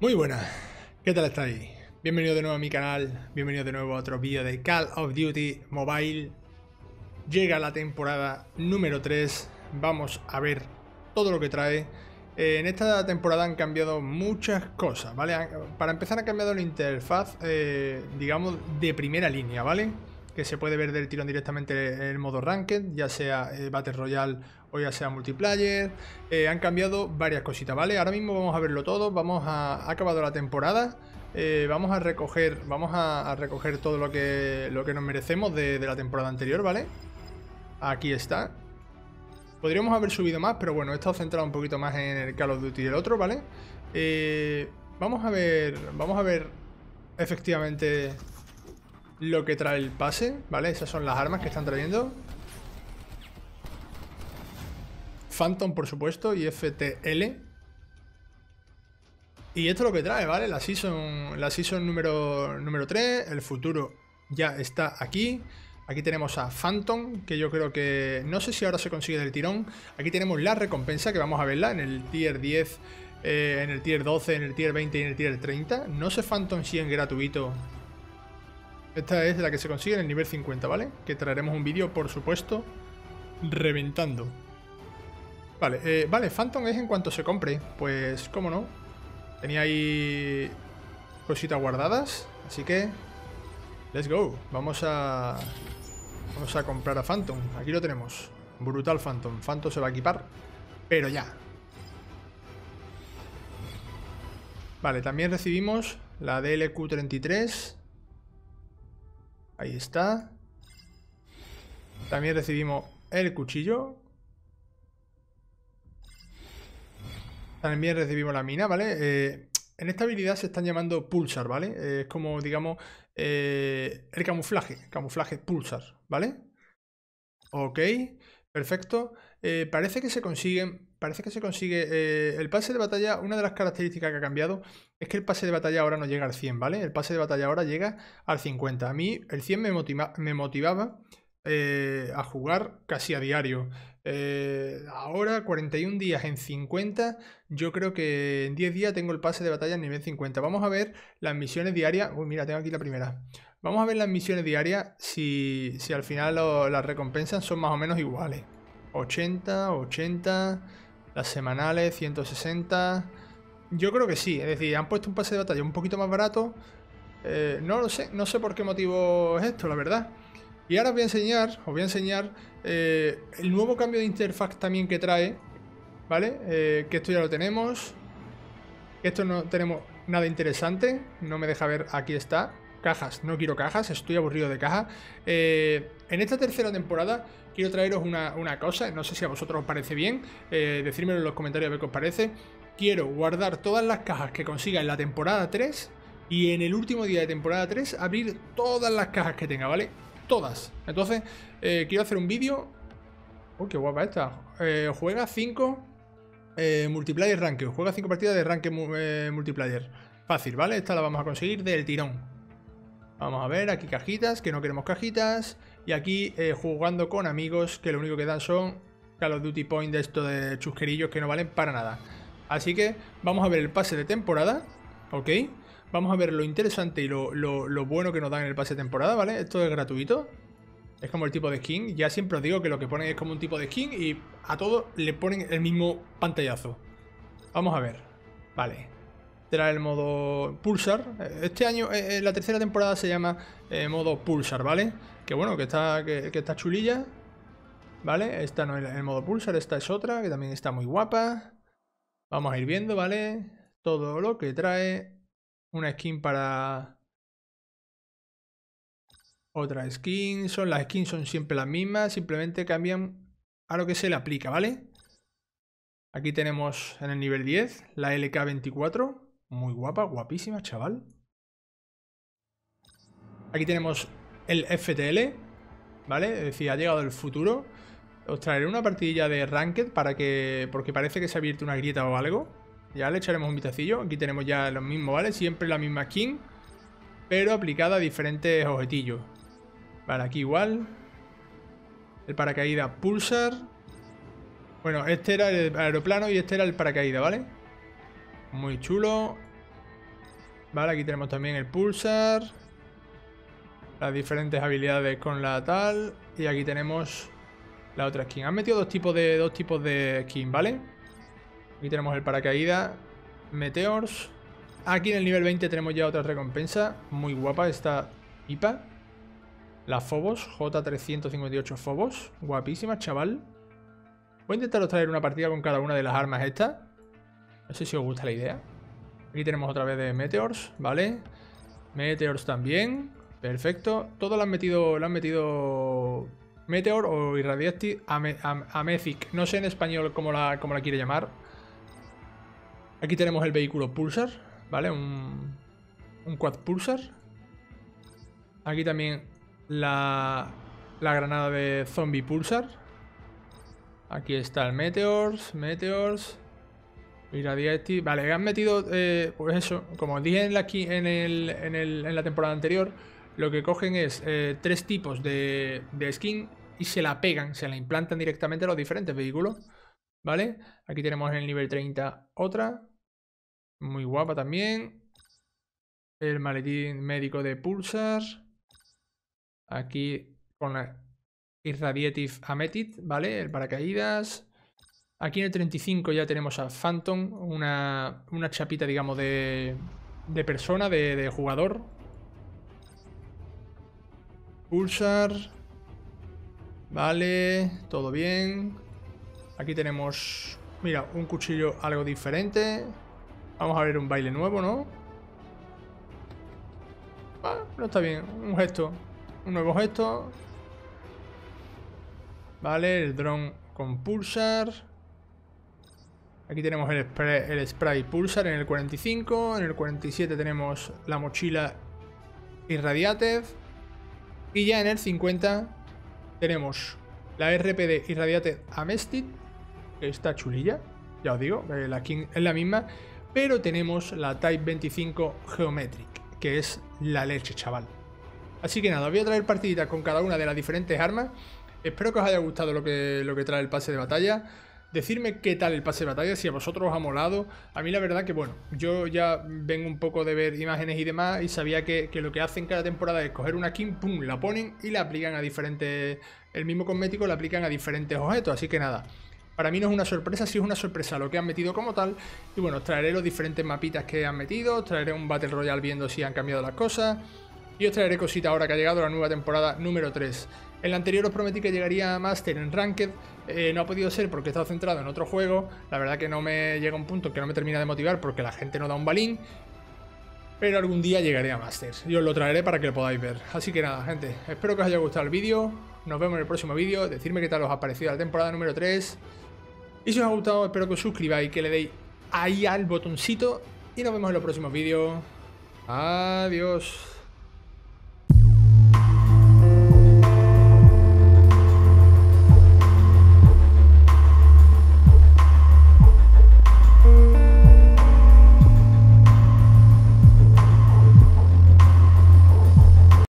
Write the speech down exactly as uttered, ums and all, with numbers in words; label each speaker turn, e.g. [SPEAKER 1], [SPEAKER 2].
[SPEAKER 1] Muy buenas, ¿qué tal estáis? Bienvenido de nuevo a mi canal, bienvenido de nuevo a otro vídeo de Call of Duty Mobile. Llega la temporada número tres, vamos a ver todo lo que trae. Eh, en esta temporada han cambiado muchas cosas, ¿vale? Para empezar han cambiado la interfaz, eh, digamos, de primera línea, ¿vale? Que se puede ver del tirón directamente en el modo Ranked, ya sea eh, Battle Royale o ya sea multiplayer. Eh, han cambiado varias cositas, ¿vale? Ahora mismo vamos a verlo todo, vamos a... ha acabado la temporada, eh, vamos a recoger vamos a, a recoger todo lo que, lo que nos merecemos de, de la temporada anterior, ¿vale? Aquí está. Podríamos haber subido más, pero bueno, he estado centrado un poquito más en el Call of Duty y el otro, ¿vale? Eh, vamos a ver, vamos a ver efectivamente lo que trae el pase, ¿vale? Esas son las armas que están trayendo. Phantom, por supuesto, y F T L. Y esto es lo que trae, ¿vale? La season, la season número, número tres, el futuro ya está aquí. Aquí tenemos a Phantom, que yo creo que... no sé si ahora se consigue del tirón. Aquí tenemos la recompensa, que vamos a verla en el tier diez, eh, en el tier doce, en el tier veinte y en el tier treinta. No sé Phantom si en gratuito. Esta es la que se consigue en el nivel cincuenta, ¿vale? Que traeremos un vídeo, por supuesto, reventando. Vale, eh, vale, Phantom es en cuanto se compre. Pues, cómo no. Tenía ahí cositas guardadas, así que... let's go. Vamos a... Vamos a comprar a Phantom. Aquí lo tenemos. Brutal Phantom. Phantom se va a equipar, pero ya. Vale, también recibimos la D L Q treinta y tres. Ahí está. También recibimos el cuchillo. También recibimos la mina, ¿vale? Eh, en esta habilidad se están llamando Pulsar, ¿vale? Eh, es como, digamos, eh, el camuflaje. Camuflaje Pulsar, ¿vale? Ok, perfecto. Eh, parece que se consiguen... Parece que se consigue... Eh, el pase de batalla, una de las características que ha cambiado es que el pase de batalla ahora no llega al cien, ¿vale? El pase de batalla ahora llega al cincuenta. A mí el cien me, motiva, me motivaba eh, a jugar casi a diario. Eh, ahora, cuarenta y un días en cincuenta, yo creo que en diez días tengo el pase de batalla en nivel cincuenta. Vamos a ver las misiones diarias. Uy, mira, tengo aquí la primera. Vamos a ver las misiones diarias si, si al final lo, las recompensas son más o menos iguales. ochenta, ochenta, las semanales, ciento sesenta. Yo creo que sí, es decir, han puesto un pase de batalla un poquito más barato. Eh, no lo sé, no sé por qué motivo es esto, la verdad. Y ahora os voy a enseñar, os voy a enseñar eh, el nuevo cambio de interfaz también que trae, ¿vale? Eh, que esto ya lo tenemos. Esto no tenemos nada interesante, no me deja ver, aquí está. Cajas, no quiero cajas, estoy aburrido de cajas. Eh, en esta tercera temporada quiero traeros una, una cosa, no sé si a vosotros os parece bien, eh, decírmelo en los comentarios a ver qué os parece. Quiero guardar todas las cajas que consiga en la temporada tres y en el último día de temporada tres abrir todas las cajas que tenga, ¿vale? Todas. Entonces, eh, quiero hacer un vídeo... Uy, qué guapa esta. Eh, juega cinco eh, multiplayer ranked. Juega cinco partidas de ranked eh, multiplayer. Fácil, ¿vale? Esta la vamos a conseguir del tirón. Vamos a ver, aquí cajitas, que no queremos cajitas. Y aquí eh, jugando con amigos, que lo único que dan son Call of Duty Point de esto de chusquerillos que no valen para nada. Así que vamos a ver el pase de temporada, ¿ok? Vamos a ver lo interesante y lo, lo, lo bueno que nos dan en el pase de temporada, ¿vale? Esto es gratuito. Es como el tipo de skin. Ya siempre os digo que lo que ponen es como un tipo de skin y a todos le ponen el mismo pantallazo. Vamos a ver. Vale. Trae el modo Pulsar. Este año, eh, la tercera temporada se llama eh, modo Pulsar, ¿vale? Que bueno, que está, que, que está chulilla. ¿Vale? Esta no es el modo Pulsar, esta es otra, que también está muy guapa. Vamos a ir viendo, ¿vale? Todo lo que trae. Una skin para... otra skin. Son, las skins son siempre las mismas, simplemente cambian a lo que se le aplica, ¿vale? Aquí tenemos en el nivel diez la L K veinticuatro. Muy guapa, guapísima, chaval. Aquí tenemos el F T L, ¿vale? Es decir, ha llegado el futuro. Os traeré una partidilla de Ranked para que... porque parece que se ha abierto una grieta o algo. Ya le echaremos un vistacillo. Aquí tenemos ya los mismos, ¿vale? Siempre la misma skin, pero aplicada a diferentes objetillos. Vale, aquí igual. El paracaídas Pulsar. Bueno, este era el aeroplano y este era el paracaídas, ¿vale? Muy chulo. Vale, aquí tenemos también el Pulsar. Las diferentes habilidades con la tal. Y aquí tenemos la otra skin. Han metido dos tipos de, dos tipos de skin, ¿vale? Aquí tenemos el paracaídas. Meteors. Aquí en el nivel veinte tenemos ya otra recompensa. Muy guapa esta pipa. La Phobos. J trescientos cincuenta y ocho Phobos. Guapísima, chaval. Voy a intentar traer una partida con cada una de las armas estas. No sé si os gusta la idea. Aquí tenemos otra vez de Meteors, ¿vale? Meteors también. Perfecto. Todos lo han metido. Lo han metido. Meteor o Irradiative Ame, Am, Amethic. No sé en español cómo la, cómo la quiere llamar. Aquí tenemos el vehículo Pulsar, ¿vale? Un, un Quad Pulsar. Aquí también la, la granada de Zombie Pulsar. Aquí está el Meteors. Meteors. Irradiative. Vale, han metido, eh, pues eso, como os dije en la, aquí, en, el, en, el, en la temporada anterior, lo que cogen es eh, tres tipos de, de skin y se la pegan, se la implantan directamente a los diferentes vehículos, ¿vale? Aquí tenemos en el nivel treinta otra, muy guapa también. El maletín médico de Pulsar. Aquí con la Irradiative Amethyst, ¿vale? El paracaídas. Aquí en el treinta y cinco ya tenemos a Phantom, una, una chapita, digamos, de, de persona, de, de jugador. Pulsar. Vale, todo bien. Aquí tenemos, mira, un cuchillo algo diferente. Vamos a ver un baile nuevo, ¿no? Ah, no está bien, un gesto. Un nuevo gesto. Vale, el dron con Pulsar. Aquí tenemos el spray, el spray Pulsar en el cuarenta y cinco. En el cuarenta y siete tenemos la mochila Irradiative. Y ya en el cincuenta tenemos la R P D Irradiative Amethyst, que está chulilla, ya os digo, la skin es la misma. Pero tenemos la Type veinticinco Geometric, que es la leche, chaval. Así que nada, os voy a traer partiditas con cada una de las diferentes armas. Espero que os haya gustado lo que, lo que trae el pase de batalla. Decidme qué tal el pase de batalla, si a vosotros os ha molado. A mí la verdad que, bueno, yo ya vengo un poco de ver imágenes y demás y sabía que, que lo que hacen cada temporada es coger una skin, pum, la ponen y la aplican a diferentes... El mismo cosmético la aplican a diferentes objetos, así que nada. Para mí no es una sorpresa, sí es una sorpresa lo que han metido como tal. Y bueno, os traeré los diferentes mapitas que han metido, os traeré un Battle Royale viendo si han cambiado las cosas. Y os traeré cositas ahora que ha llegado la nueva temporada número tres. En la anterior os prometí que llegaría a Master en Ranked, eh, no ha podido ser porque he estado centrado en otro juego. La verdad que no me llega a un punto que no me termina de motivar porque la gente no da un balín. Pero algún día llegaré a Master y os lo traeré para que lo podáis ver. Así que nada, gente, espero que os haya gustado el vídeo. Nos vemos en el próximo vídeo. Decidme qué tal os ha parecido la temporada número tres. Y si os ha gustado, espero que os suscribáis, que le deis ahí al botoncito. Y nos vemos en los próximos vídeos. Adiós.